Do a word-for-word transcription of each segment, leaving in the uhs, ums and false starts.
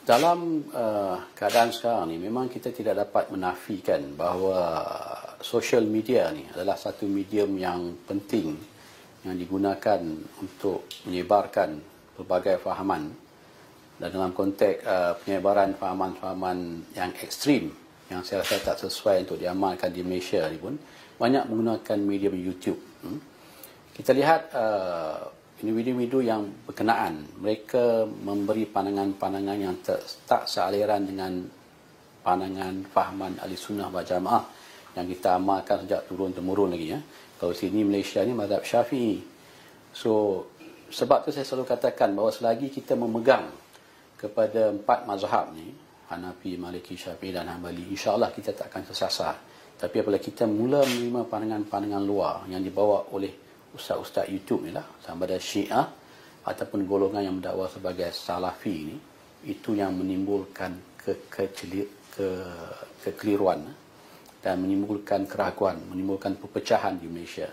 Dalam uh, keadaan sekarang ni memang kita tidak dapat menafikan bahawa social media ni adalah satu medium yang penting yang digunakan untuk menyebarkan pelbagai fahaman, dan dalam konteks uh, penyebaran fahaman-fahaman yang ekstrim yang saya rasa tak sesuai untuk diamalkan di Malaysia ni pun banyak menggunakan medium YouTube. Hmm? Kita lihat uh, individu-individu yang berkenaan, mereka memberi pandangan-pandangan yang tak, tak sealiran dengan pandangan fahaman ahli sunnah wal jamaah yang kita amalkan sejak turun-temurun lagi. Ya. Kalau sini Malaysia ni mazhab Syafi'i. So, sebab tu saya selalu katakan bahawa selagi kita memegang kepada empat mazhab ni, Hanafi, Maliki, Syafi'i dan Hanbali, insya-Allah kita tak akan tersasar. Tapi apabila kita mula menerima pandangan-pandangan luar yang dibawa oleh ustaz-ustaz YouTube ni lah, sama ada Syiah ataupun golongan yang mendakwa sebagai Salafi ni, itu yang menimbulkan ke, ke, ke, kekeliruan dan menimbulkan keraguan, menimbulkan perpecahan di Malaysia.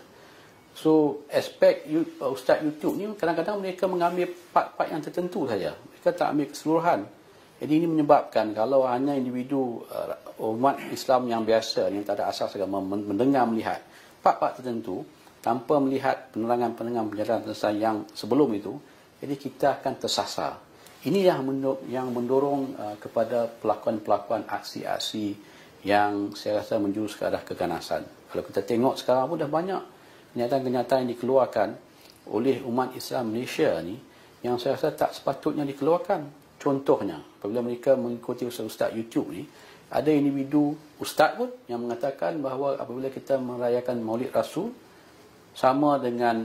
So, aspek ustaz YouTube ni kadang-kadang mereka mengambil part-part yang tertentu saja. Mereka tak ambil keseluruhan. Jadi ini menyebabkan kalau hanya individu uh, umat Islam yang biasa, yang tak ada asas agama, mendengar melihat part-part tertentu, tanpa melihat penerangan-penerangan penjelasan yang sebelum itu, jadi kita akan tersasar. Ini yang yang mendorong uh, kepada pelakuan-pelakuan aksi-aksi yang saya rasa menjurus ke arah keganasan. Kalau kita tengok sekarang pun dah banyak kenyataan-kenyataan yang dikeluarkan oleh umat Islam Malaysia ni yang saya rasa tak sepatutnya dikeluarkan. Contohnya, apabila mereka mengikuti ustaz-ustaz YouTube ni, ada individu ustaz pun yang mengatakan bahawa apabila kita merayakan Maulid Rasul, sama dengan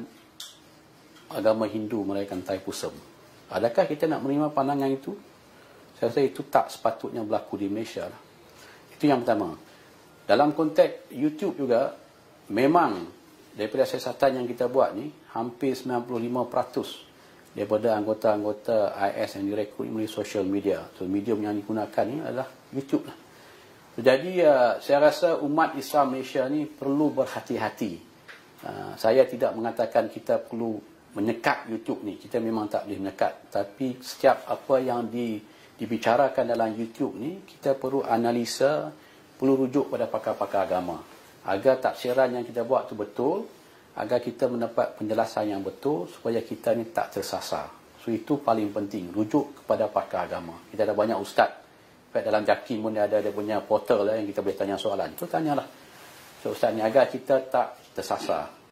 agama Hindu merayakan Thaipusam. Adakah kita nak menerima pandangan itu? Saya rasa itu tak sepatutnya berlaku di Malaysia. Itu yang pertama. Dalam konteks YouTube juga, memang daripada siasatan yang kita buat ni, hampir sembilan puluh lima peratus daripada anggota-anggota I S yang direkrut melalui social media. So, medium yang digunakan ni adalah YouTube lah. Jadi, uh, saya rasa umat Islam Malaysia ni perlu berhati-hati. Uh, saya tidak mengatakan kita perlu menyekat YouTube ni. Kita memang tak boleh menyekat. Tapi setiap apa yang di, dibicarakan dalam YouTube ni, kita perlu analisa, perlu rujuk pada pakar-pakar agama. Agar tafsiran yang kita buat tu betul, agar kita mendapat penjelasan yang betul, supaya kita ni tak tersasar. So itu paling penting, rujuk kepada pakar agama. Kita ada banyak ustaz. Dalam Jakin pun dia ada dia punya portal lah yang kita boleh tanya soalan. Itu tanyalah. So ustaz ni agar kita tak tersasar.